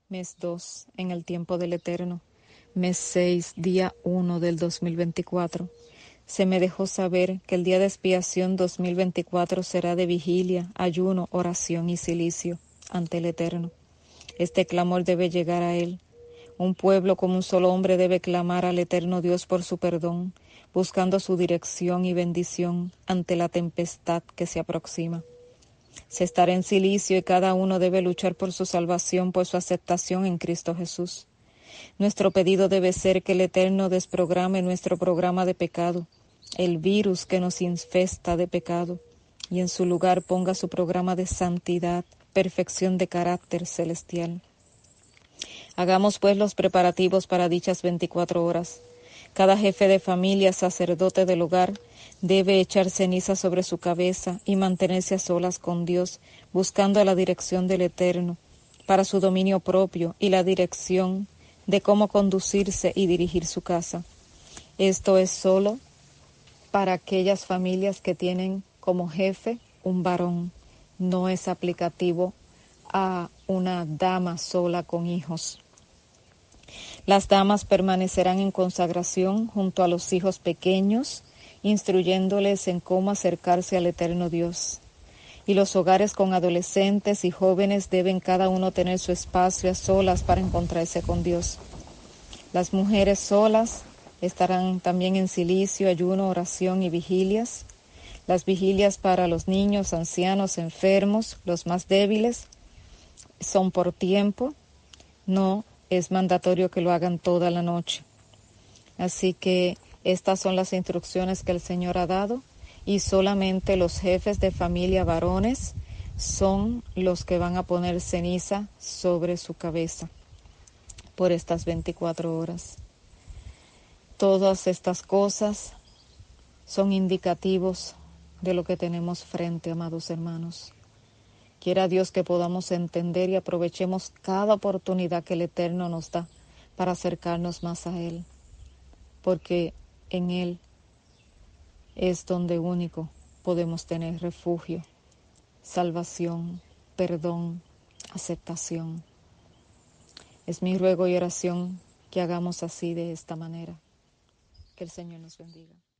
Mes 2, en el tiempo del Eterno. Mes 6, día 1 del 2024. Se me dejó saber que el día de expiación 2024 será de vigilia, ayuno, oración y cilicio ante el Eterno. Este clamor debe llegar a Él. Un pueblo como un solo hombre debe clamar al Eterno Dios por su perdón, buscando su dirección y bendición ante la tempestad que se aproxima. Se estará en cilicio y cada uno debe luchar por su salvación, por su aceptación en Cristo Jesús. Nuestro pedido debe ser que el Eterno desprograme nuestro programa de pecado, el virus que nos infesta de pecado, y en su lugar ponga su programa de santidad, perfección de carácter celestial. Hagamos pues los preparativos para dichas 24 horas. Cada jefe de familia, sacerdote del hogar, debe echar ceniza sobre su cabeza y mantenerse a solas con Dios, buscando la dirección del Eterno, para su dominio propio y la dirección de cómo conducirse y dirigir su casa. Esto es solo para aquellas familias que tienen como jefe un varón. No es aplicativo a una dama sola con hijos. Las damas permanecerán en consagración junto a los hijos pequeños, instruyéndoles en cómo acercarse al Eterno Dios. Y los hogares con adolescentes y jóvenes deben cada uno tener su espacio a solas para encontrarse con Dios. Las mujeres solas estarán también en cilicio, ayuno, oración y vigilias. Las vigilias para los niños, ancianos, enfermos, los más débiles, son por tiempo, no es mandatorio que lo hagan toda la noche. Así que estas son las instrucciones que el Señor ha dado y solamente los jefes de familia varones son los que van a poner ceniza sobre su cabeza por estas 24 horas. Todas estas cosas son indicativos de lo que tenemos frente, amados hermanos. Quiera Dios que podamos entender y aprovechemos cada oportunidad que el Eterno nos da para acercarnos más a Él, porque en Él es donde único podemos tener refugio, salvación, perdón, aceptación. Es mi ruego y oración que hagamos así de esta manera. Que el Señor nos bendiga.